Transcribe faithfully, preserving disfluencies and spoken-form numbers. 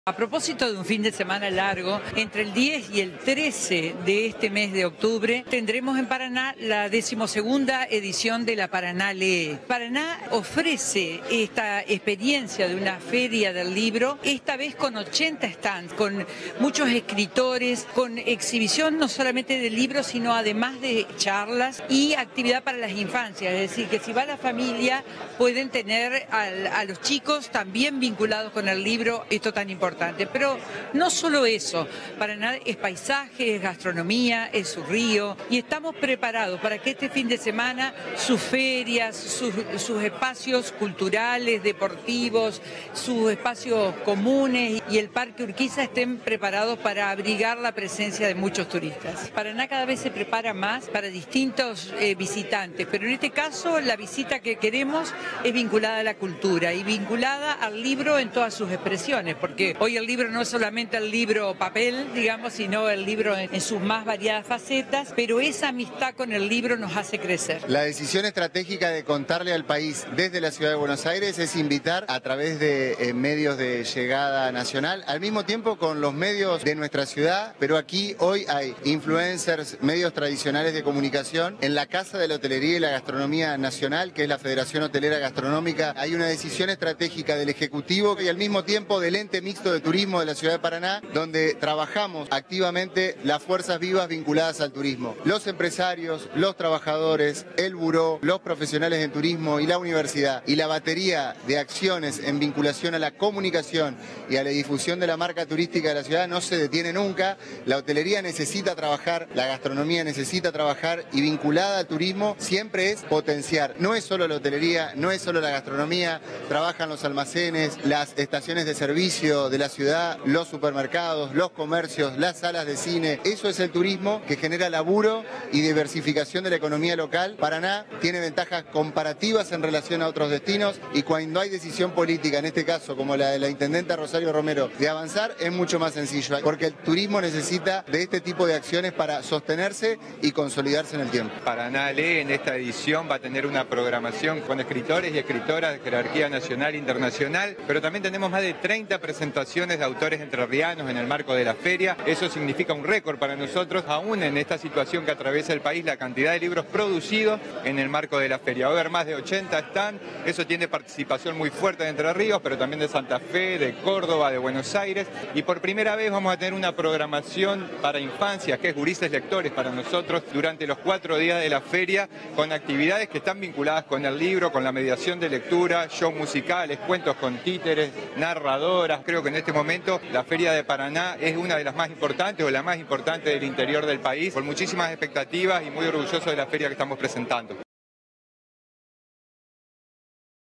A propósito de un fin de semana largo, entre el diez y el trece de este mes de octubre tendremos en Paraná la decimosegunda edición de la Paraná Lee. Paraná ofrece esta experiencia de una feria del libro, esta vez con ochenta stands, con muchos escritores, con exhibición no solamente de libros, sino además de charlas y actividad para las infancias. Es decir, que si va la familia pueden tener a, a los chicos también vinculados con el libro, esto tan importante. Pero no solo eso, Paraná es paisaje, es gastronomía, es su río y estamos preparados para que este fin de semana sus ferias, sus, sus espacios culturales, deportivos, sus espacios comunes y el Parque Urquiza estén preparados para abrigar la presencia de muchos turistas. Paraná cada vez se prepara más para distintos eh, visitantes, pero en este caso la visita que queremos es vinculada a la cultura y vinculada al libro en todas sus expresiones, porque hoy el libro no es solamente el libro papel, digamos, sino el libro en, en sus más variadas facetas, pero esa amistad con el libro nos hace crecer. La decisión estratégica de contarle al país desde la Ciudad de Buenos Aires es invitar a través de eh, medios de llegada nacional, al mismo tiempo con los medios de nuestra ciudad, pero aquí hoy hay influencers, medios tradicionales de comunicación. En la Casa de la Hotelería y la Gastronomía Nacional, que es la Federación Hotelera Gastronómica, hay una decisión estratégica del Ejecutivo y al mismo tiempo del ente mixto de turismo de la ciudad de Paraná, donde trabajamos activamente las fuerzas vivas vinculadas al turismo. Los empresarios, los trabajadores, el buró, los profesionales en turismo y la universidad. Y la batería de acciones en vinculación a la comunicación y a la difusión de la marca turística de la ciudad no se detiene nunca. La hotelería necesita trabajar, la gastronomía necesita trabajar y vinculada al turismo siempre es potenciar. No es solo la hotelería, no es solo la gastronomía, trabajan los almacenes, las estaciones de servicio de la ciudad, los supermercados, los comercios, las salas de cine. Eso es el turismo que genera laburo y diversificación de la economía local. Paraná tiene ventajas comparativas en relación a otros destinos y cuando hay decisión política, en este caso como la de la intendenta Rosario Romero, de avanzar es mucho más sencillo, porque el turismo necesita de este tipo de acciones para sostenerse y consolidarse en el tiempo. Paraná Lee en esta edición va a tener una programación con escritores y escritoras de jerarquía nacional e internacional, pero también tenemos más de treinta presentaciones de autores entrerrianos en el marco de la feria. Eso significa un récord para nosotros, aún en esta situación que atraviesa el país, la cantidad de libros producidos en el marco de la feria. Va a haber más de ochenta stands, eso tiene participación muy fuerte de Entre Ríos, pero también de Santa Fe, de Córdoba, de Buenos Aires, y por primera vez vamos a tener una programación para infancias, que es Gurises Lectores para nosotros, durante los cuatro días de la feria, con actividades que están vinculadas con el libro, con la mediación de lectura, shows musicales, cuentos con títeres, narradoras. Creo que en este momento la Feria de Paraná es una de las más importantes o la más importante del interior del país, con muchísimas expectativas y muy orgulloso de la feria que estamos presentando.